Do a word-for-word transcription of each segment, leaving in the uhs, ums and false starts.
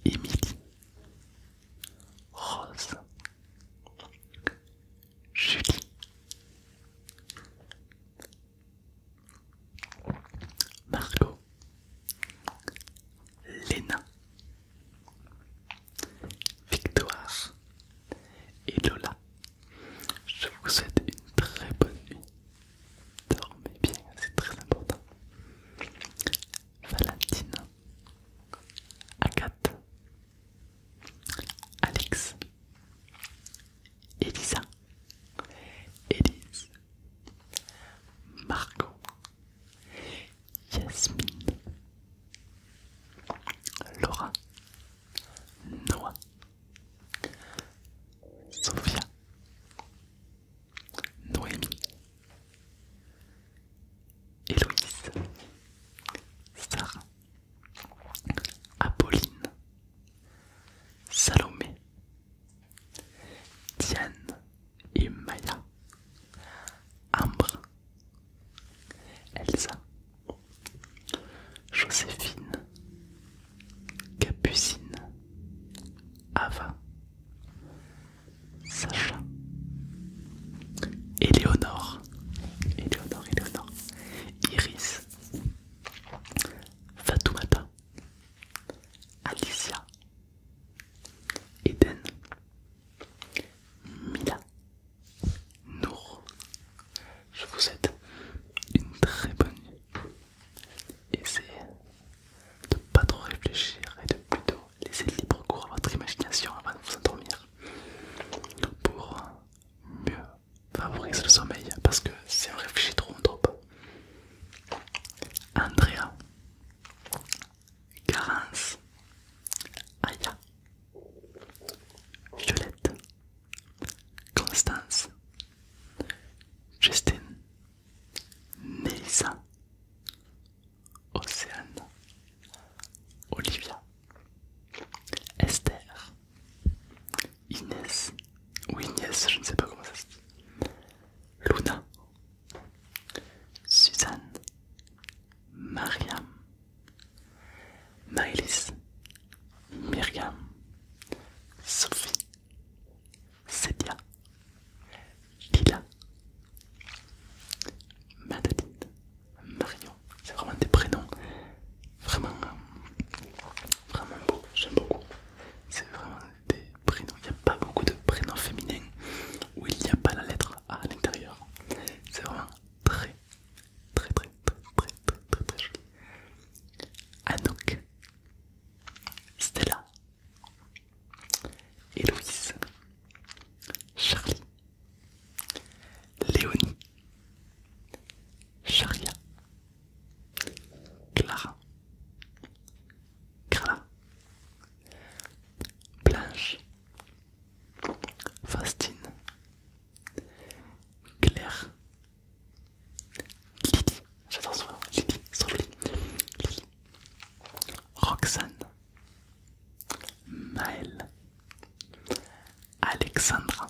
Émilie, Rose, Julie, Margot, Léna, Victoire et Lola. Je vous souhaite une très bonne nuit. Dormez bien, c'est très important. Valentine, Agathe, Alex, Elisa, Élise, Margot, Yasmine, Laura, Noah, Sophia, Noémie, Héloïse, Sarah, Apolline, Salomé, Diane et Maya, Ambre, Elsa, Joséphine, Capucine, Ava, Sacha, Éléonore, Éléonore, Éléonore, Iris, Fatoumata, Alicia, Eden, Mila, Nour. Je vous souhaite une très bonne nuit. Essayez de pas trop réfléchir et de plutôt laisser libre cours à votre imagination avant de vous endormir pour mieux favoriser le sommeil, parce que si on réfléchit trop on dort pas. Andrea, Garance, Aya, Violette, Constance, Justine, Nélissa, Océane, Olivia, Esther, Inès ou Inès, je ne sais pas comment ça se dit, Luna, Suzanne, Mariam, Maëlys, Myriam, Sophie, Célia, Lila, Madeline, Marion. C'est vraiment des prénoms vraiment, vraiment beaux, j'aime beaucoup. C'est vraiment des prénoms, il n'y a pas beaucoup de prénoms féminins où il n'y a pas la lettre A à l'intérieur. C'est vraiment très, très, très, très, très, très, très, très joli. Anouk, Stella, Héloïse, Charlie, Léonie, Charia, Clara, Carla, Blanche, Faustine, Claire, Lydie, j'adore ce nom, Lydie, c'est trop joli, Lydie, Roxane, Maëlle, Alexandra,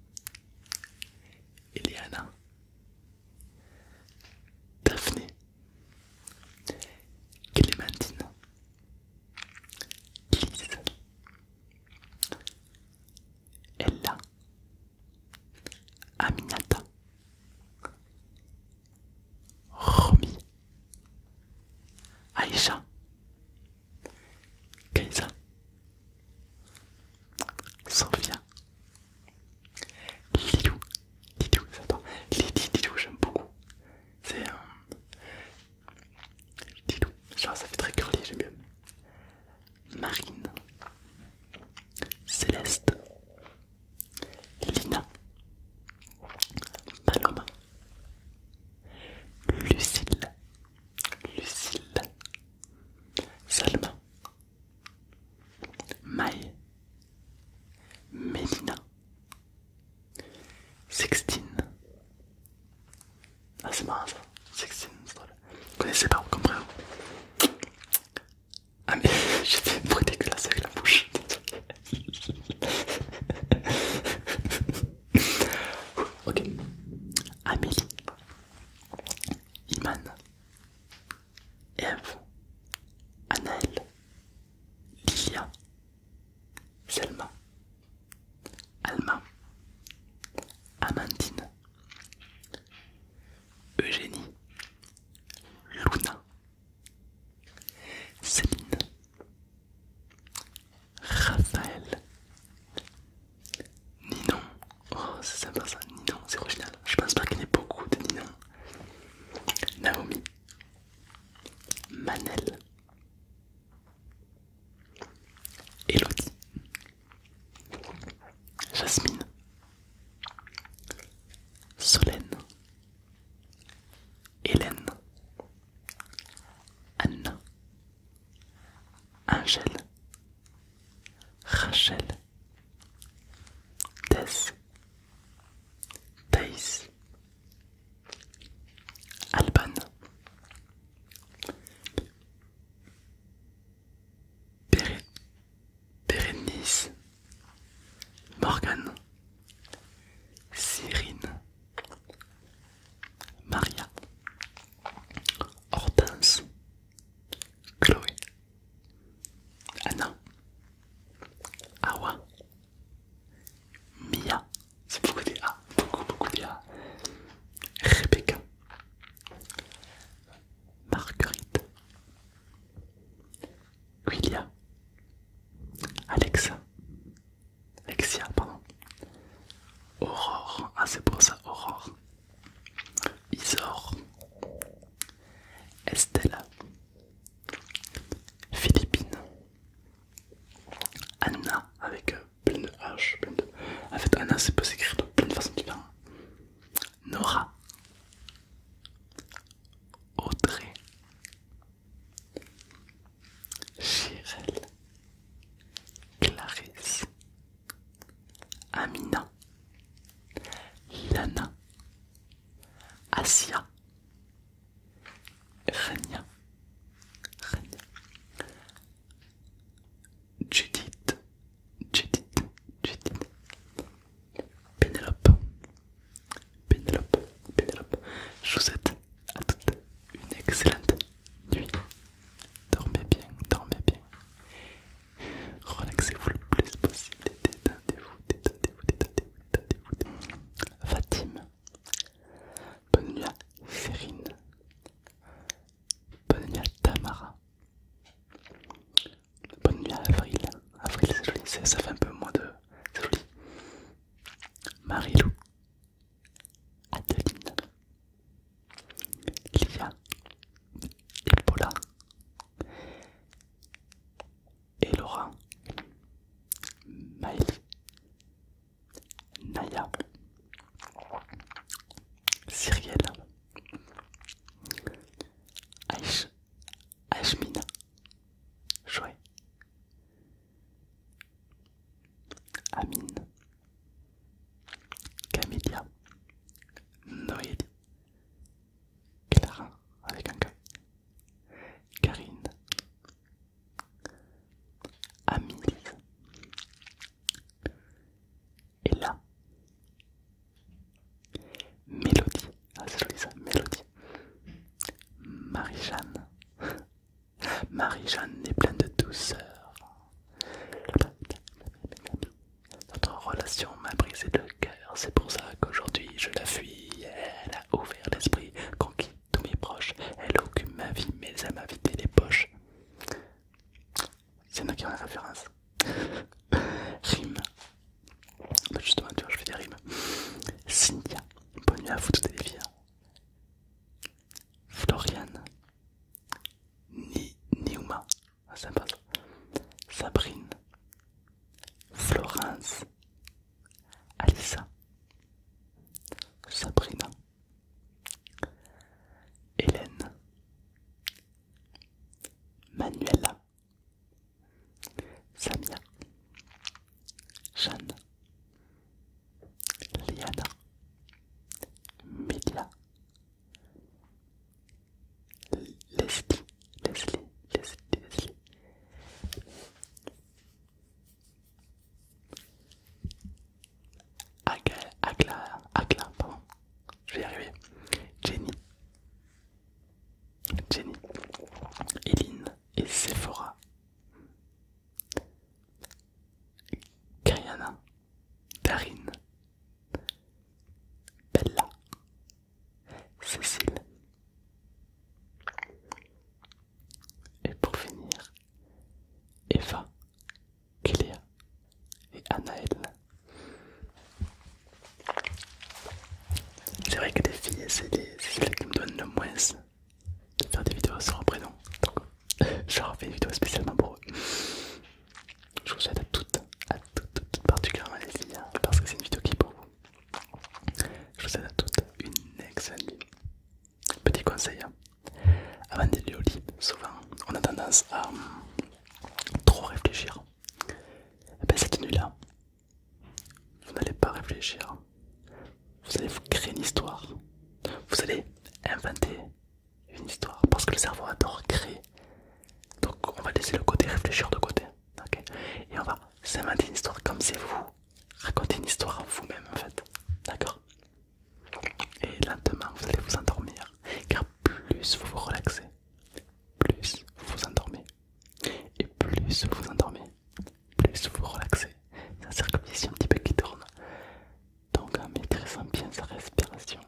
Eliana, Daphné, Clémentine, Lise, Ella, Aminata, Romy, Aïcha, Kaisa, Sophia, Lilou, Lilou, j'adore, Lily, Lilou, j'aime beaucoup. C'est un euh... Lilou, genre ça fait très curly, j'aime bien. Marine, Céleste, Lina, Paloma, Lucille, Lucille, Salma, Maë, Mélina, Sextine. Ah c'est marrant ça, Sextine, c'est drôle. Vous connaissez pas, vous comprenez? Ah mais j'ai fait un bruit dégueulasse avec la bouche. Ok. Amélie, Iman, Eve, Anaël, Lilia, Rachel, Rachel, Tess, Thaïs, Alban, Béré, Bérénice, Morgane, Cyrine, Maria, Hortense, Chloé, Anna, Awa, Mia, c'est beaucoup des A, beaucoup beaucoup des A, Rebecca, Marguerite, Willia, Alexa, Alexia, pardon, Aurore, ah c'est pour ça, Aurore, Isor, Estelle, Philippine, Anna avec euh, plein de H, plein de... En fait Anna c'est peut s'écrire de plein de façons différentes. Nora, Audrey, Chirel, Clarisse, Amina, Lana, Asia, Rania, Rania, Judith, Judith, Judith, Pénélope, Pénélope, Pénélope. Je vous souhaite à toutes une excellente nuit. Dormez bien, dormez bien. Relaxez-vous le plus possible. Détendez-vous, détendez-vous, détendez-vous, détendez-vous. Fatim. Bonne nuit à Cérine. Bonne nuit à Tamara. Bonne nuit à Avril. Avril c'est joli, ça, ça fait un peu moins de... C'est joli. Marilou. Adeline. Lia. Et Paula. Et Laura. Maëlie. Naya. Cyrielle. Aïch, Aïchmina, Joël, Amine, Camélia, Noélie, Clara avec un K, Karine, Amélie, Ella, Mélodie, ah c'est joli ça, Mélodie, Marie-Jeanne, Marie-Jeanne est pleine de douceur. Notre relation m'a brisé le cœur, c'est pour ça qu'aujourd'hui je la fuis. Elle a ouvert l'esprit, conquis tous mes proches. Elle occupe ma vie, mais elle m'a vidé les poches. C'est là qui ont la référence. Rime. Bah justement, tu vois, je fais des rimes. Cynthia, bonne nuit à vous toutes les filles. Floriane. Ni Niuma, ah, sympa ça. Sabrine, Florence, Alissa, Sabrina, Hélène, Manuela, Samia, Jeanne, Liana, Mélia, Leslie, Leslie, Leslie, Leslie, Agla, Agla, Agla, pardon, je vais y arriver. Jenny, Jenny, Eline et Sephora, Kariana, Darine, Bella, Cécile. Et pour finir, Eva, Cléa et Anaël. C'est vrai que les filles, c'est celles qui me donnent le moins de faire des vidéos sur leur prénom. Donc, je leur fais une vidéo spécialement pour eux. Je vous souhaite à toutes, à toutes, toutes particulièrement les filles, hein, parce que c'est une vidéo qui est pour vous. Je vous souhaite à toutes une excellente nuit. Petit conseil, hein, avant d'aller au lit, souvent on a tendance à trop vous inventez une histoire comme c'est vous. Racontez une histoire à vous-même en fait. D'accord? Et lentement vous allez vous endormir. Car plus vous vous relaxez, plus vous vous endormez. Et plus vous vous endormez, plus vous vous relaxez. C'est un cercle ici un petit peu qui tourne. Donc en maîtrisant bien sa respiration,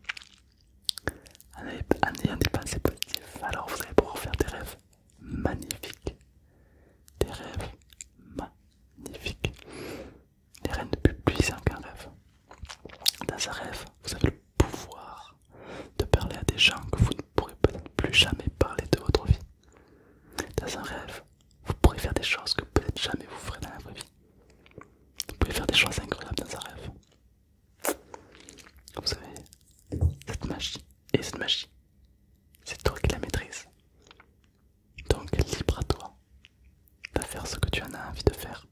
en ayant des pensées positives, alors vous allez pouvoir faire des rêves magnifiques. Des rêves magnifiques. Les rêves ne plus puissants qu'un rêve. Dans un rêve, vous avez le pouvoir de parler à des gens que vous ne pourrez peut-être plus jamais parler de votre vie. Dans un rêve, vous pourrez faire des choses que peut-être jamais vous ferez dans la vraie vie. Vous pouvez faire des choses incroyables dans un rêve. Vous avez cette magie, et cette magie, c'est toi qui la maîtrises. Donc libre à toi de faire ce que tu en as envie de faire.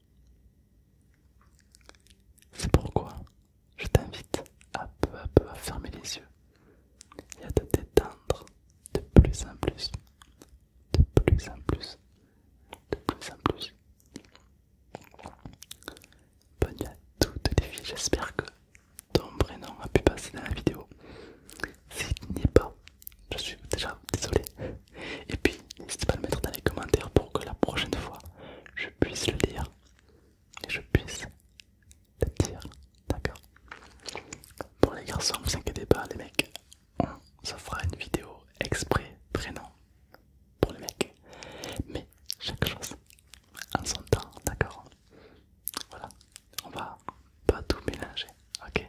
C'est pourquoi je t'invite à peu à peu à fermer les yeux et à te détendre de plus en plus, de plus en plus, de plus en plus. Bonne nuit à toutes les filles, j'espère que ton prénom a pu passer dans la vidéo. S'il n'y est pas, je suis déjà désolé. Et puis, n'hésite pas à le mettre dans les commentaires pour que la prochaine fois, je puisse le lire et je puisse le dire. D'accord? Pour les garçons, ne vous inquiétez pas, les mecs, on se fera une vidéo exprès prénom pour les mecs. Mais chaque chose en son temps, d'accord? Voilà, on va pas tout mélanger, ok?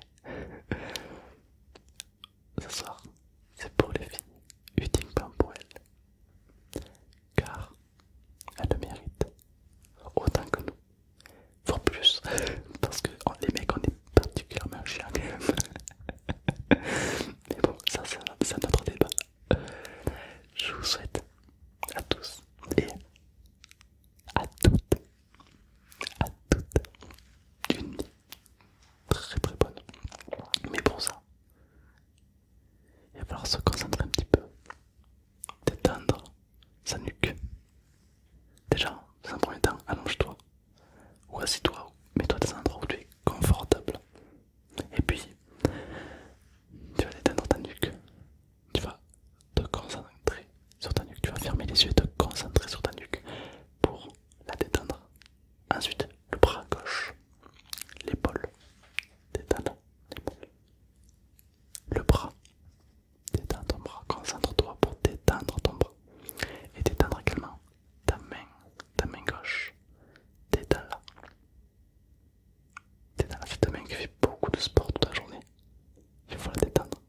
Ce soir, c'est pour les filles, uniquement pour elles, car elles le méritent autant que nous, voire plus, parce que oh, les mecs on est particulièrement chiants quand même. Mais bon, ça c'est un autre débat. Je vous souhaite à tous et à toutes, à toutes, une nuit très très bonne. Mais pour ça, il va falloir se concentrer un petit peu, détendre sa nuque. Déjà, dans un premier temps, allonge-toi ou assis-toi, mets-toi dans un endroit où tu es confortable. Et puis, tu vas détendre ta nuque. Tu vas te concentrer sur ta nuque. Tu vas fermer les yeux et te concentrer sur ta nuque pour la détendre. Ensuite, le bras gauche, l'épaule, détendre l'épaule. Le bras, détends ton bras. Concentre-toi pour détendre ton bras. Et détendre également ta main, ta main gauche. Détends-la. Détends-la, cette main qui fait beaucoup de sport toute la journée. Il faut la détendre.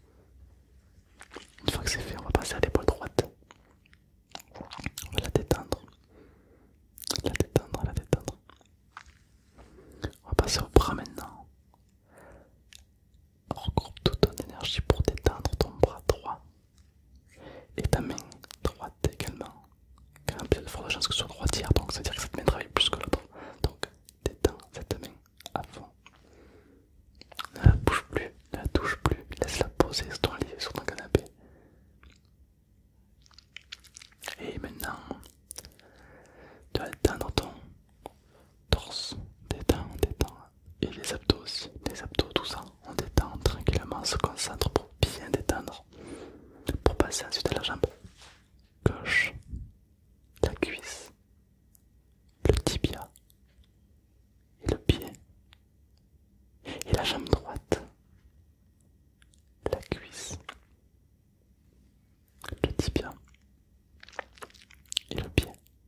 Une fois que c'est fait, on va passer à l'épaule droite. On va la détendre. La détendre, la détendre. On va passer au bras maintenant. Regroupe toute ton énergie pour détendre ton bras droit. Et ta main droite également. Car il y a plus de fortes chances que ce soit droitière, donc ça veut dire que cette main travaille plus que l'autre. Donc détends cette main à fond. Ne la bouge plus, ne la touche plus, laisse-la poser sur ton lit, sur ton canapé. Et maintenant, tu vas détendre ton torse, détends, détends. Et les abdos aussi, les abdos, tout ça, on détend tranquillement, on se concentre pour bien détendre. Pour passer ensuite à la jambe gauche, la cuisse, le tibia et le pied. Et la jambe droite, la cuisse, le tibia et le pied.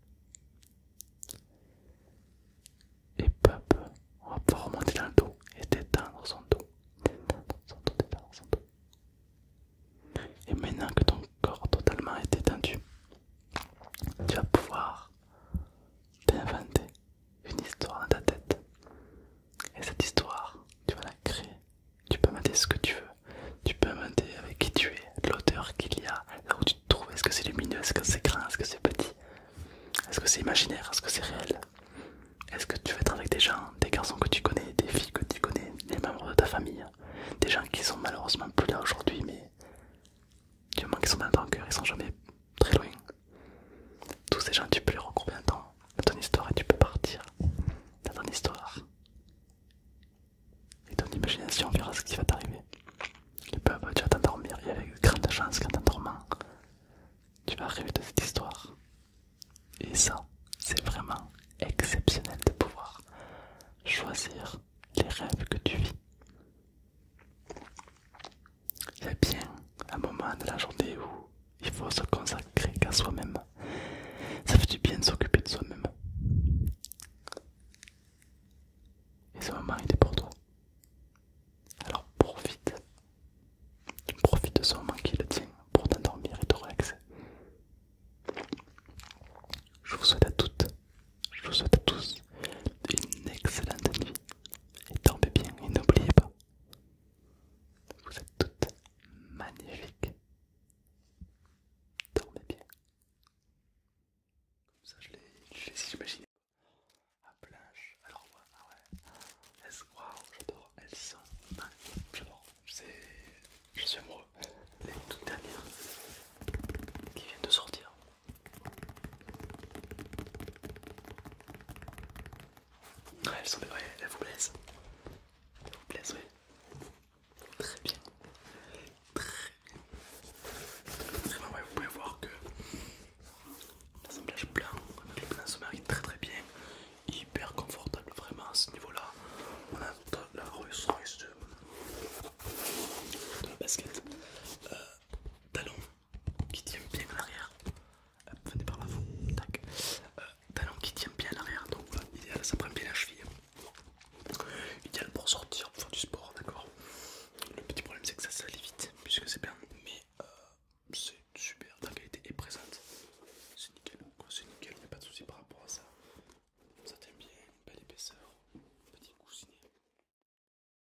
Et peu à peu, on va pouvoir remonter dans le dos et détendre son dos. Détendre son dos, détendre son dos. Et maintenant que ton corps totalement est détendu, tu vas pouvoir t'inventer une histoire dans ta tête. Et cette histoire, tu vas la créer qui va t'arriver. Tu vas t'endormir et avec grande chance qu'en t'endormant, tu vas rêver de cette histoire. Et ça, c'est vraiment exceptionnel de pouvoir choisir les rêves que tu vis. Il y a bien un moment de la journée où il faut se consacrer qu'à soi-même. Ça fait du bien de s'occuper de soi-même. Et ce moment, il est pour toi. Alors profite. Profite de ce moment qui est le tien pour t'endormir et te relaxer. Je vous souhaite à toutes, je vous souhaite à tous une excellente nuit. Et dormez bien et n'oubliez pas, vous êtes toutes magnifiques. Dormez bien. Comme ça je les, je les imagine à plage. Alors ouais, ah ouais. Elles, waouh, j'adore. Elles sont magnifiques. J'adore. C'est, je suis amoureux. Les toutes dernières qui viennent de sortir. Ouais, elles sont des vraies, elles vous plaisent. Elles vous plaisent, oui. Très bien. Très bien. Vraiment, ouais, vous pouvez voir que l'assemblage blanc avec le blanc se marie très très bien. Hyper confortable, vraiment à ce niveau-là. On a la Rolls Royce de, de la basket. Euh, talon qui tient bien à l'arrière. Hop, venez par là, vous. Tac. Euh, talon qui tient bien à l'arrière, donc voilà, idéal, ça prend bien la cheville. Idéal pour sortir,